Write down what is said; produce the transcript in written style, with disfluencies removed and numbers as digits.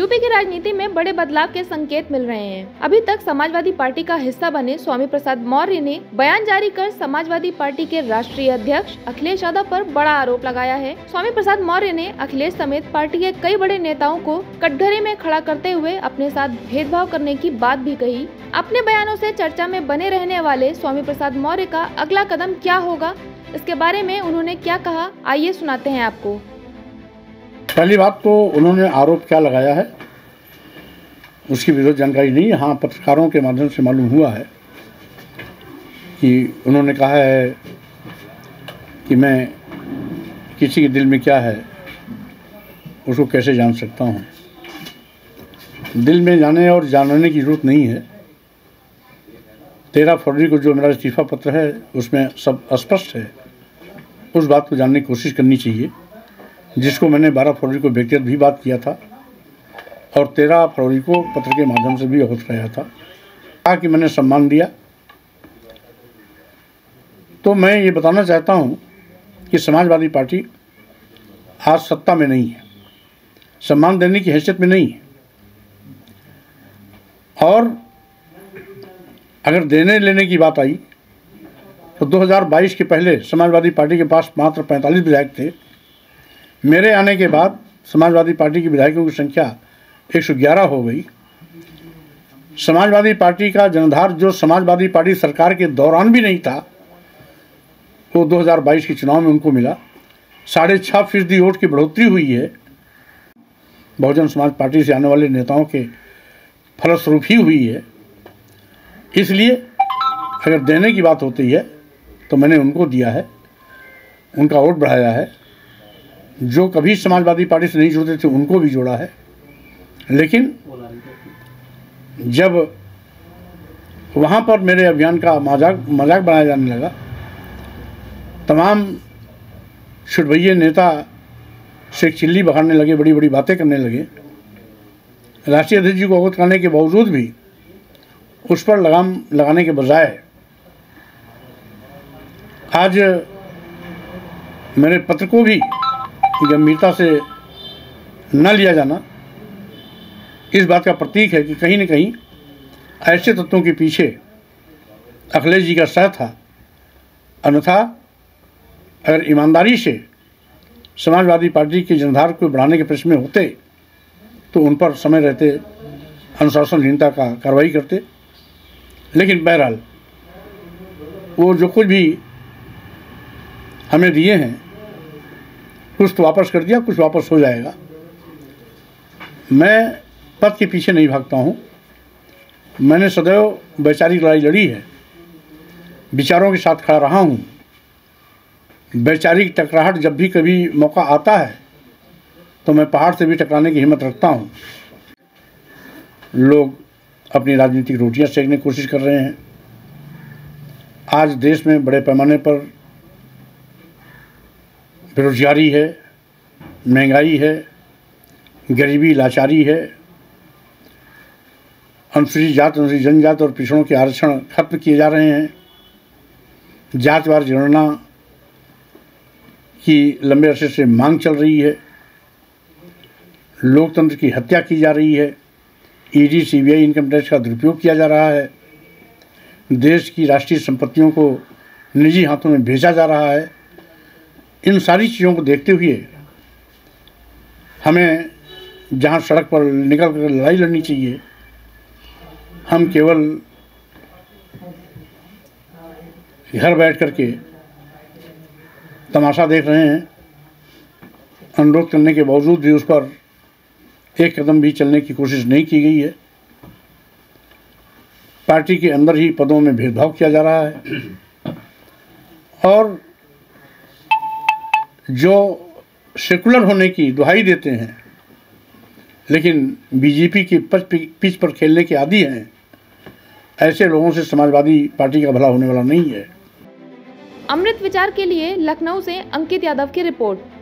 UP की राजनीति में बड़े बदलाव के संकेत मिल रहे हैं। अभी तक समाजवादी पार्टी का हिस्सा बने स्वामी प्रसाद मौर्य ने बयान जारी कर समाजवादी पार्टी के राष्ट्रीय अध्यक्ष अखिलेश यादव पर बड़ा आरोप लगाया है। स्वामी प्रसाद मौर्य ने अखिलेश समेत पार्टी के कई बड़े नेताओं को कटघरे में खड़ा करते हुए अपने साथ भेदभाव करने की बात भी कही। अपने बयानों से चर्चा में बने रहने वाले स्वामी प्रसाद मौर्य का अगला कदम क्या होगा, इसके बारे में उन्होंने क्या कहा, आइए सुनाते हैं आपको। पहली बात तो उन्होंने आरोप क्या लगाया है उसकी विरोध जानकारी नहीं है। हाँ, पत्रकारों के माध्यम से मालूम हुआ है कि उन्होंने कहा है कि मैं किसी के दिल में क्या है उसको कैसे जान सकता हूँ। दिल में जाने और जानने की जरूरत नहीं है। 13 फरवरी को जो मेरा इस्तीफा पत्र है उसमें सब स्पष्ट है। उस बात को जानने की कोशिश करनी चाहिए, जिसको मैंने 12 फरवरी को व्यक्तिगत भी बात किया था और 13 फरवरी को पत्र के माध्यम से भी अवगत कराया था। कहा कि मैंने सम्मान दिया, तो मैं ये बताना चाहता हूँ कि समाजवादी पार्टी आज सत्ता में नहीं है, सम्मान देने की हैसियत में नहीं है। और अगर देने लेने की बात आई तो 2022 के पहले समाजवादी पार्टी के पास मात्र 45 विधायक थे। मेरे आने के बाद समाजवादी पार्टी के विधायकों की संख्या 111 हो गई। समाजवादी पार्टी का जनाधार जो समाजवादी पार्टी सरकार के दौरान भी नहीं था, वो 2022 के चुनाव में उनको मिला। 6.5% वोट की बढ़ोतरी हुई है। बहुजन समाज पार्टी से आने वाले नेताओं के फलस्वरूप ही हुई है। इसलिए अगर देने की बात होती है तो मैंने उनको दिया है, उनका वोट बढ़ाया है। जो कभी समाजवादी पार्टी से नहीं जुड़ते थे उनको भी जोड़ा है। लेकिन जब वहाँ पर मेरे अभियान का मजाक बनाया जाने लगा, तमाम छुटभइये नेता से चिल्ली बखाड़ने लगे, बड़ी बड़ी बातें करने लगे, राष्ट्रीय अध्यक्ष जी को अवगत करने के बावजूद भी उस पर लगाम लगाने के बजाय आज मेरे पत्र को भी गंभीरता से न लिया जाना इस बात का प्रतीक है कि कहीं न कहीं ऐसे तत्वों के पीछे अखिलेश जी का साथ था। अन्यथा अगर ईमानदारी से समाजवादी पार्टी के जनाधार को बढ़ाने के प्रश्न में होते तो उन पर समय रहते अनुशासनहीनता का कार्रवाई करते। लेकिन बहरहाल वो जो कुछ भी हमें दिए हैं कुछ तो वापस कर दिया, कुछ वापस हो जाएगा। मैं पद के पीछे नहीं भागता हूँ। मैंने सदैव वैचारिक लड़ाई लड़ी है, विचारों के साथ खड़ा रहा हूँ। वैचारिक टकराहट जब भी कभी मौका आता है तो मैं पहाड़ से भी टकराने की हिम्मत रखता हूँ। लोग अपनी राजनीतिक रोटियां सेकने की कोशिश कर रहे हैं। आज देश में बड़े पैमाने पर बेरोजगारी है, महंगाई है, गरीबी लाचारी है। अनुसूचित जात, अनुसूचित जनजात और पिछड़ों के आरक्षण खत्म किए जा रहे हैं। जातिवार जनगणना की लंबे अरसे से मांग चल रही है। लोकतंत्र की हत्या की जा रही है। ईडी, सीबीआई, इनकम टैक्स का दुरुपयोग किया जा रहा है। देश की राष्ट्रीय संपत्तियों को निजी हाथों में भेजा जा रहा है। इन सारी चीज़ों को देखते हुए हमें जहाँ सड़क पर निकल कर लड़ाई लड़नी चाहिए, हम केवल घर बैठ करके तमाशा देख रहे हैं। अनुरोध करने के बावजूद भी उस पर एक कदम भी चलने की कोशिश नहीं की गई है। पार्टी के अंदर ही पदों में भेदभाव किया जा रहा है और जो सेकुलर होने की दुहाई देते हैं लेकिन बीजेपी की पिच पर खेलने के आदी हैं, ऐसे लोगों से समाजवादी पार्टी का भला होने वाला नहीं है। अमृत विचार के लिए लखनऊ से अंकित यादव की रिपोर्ट।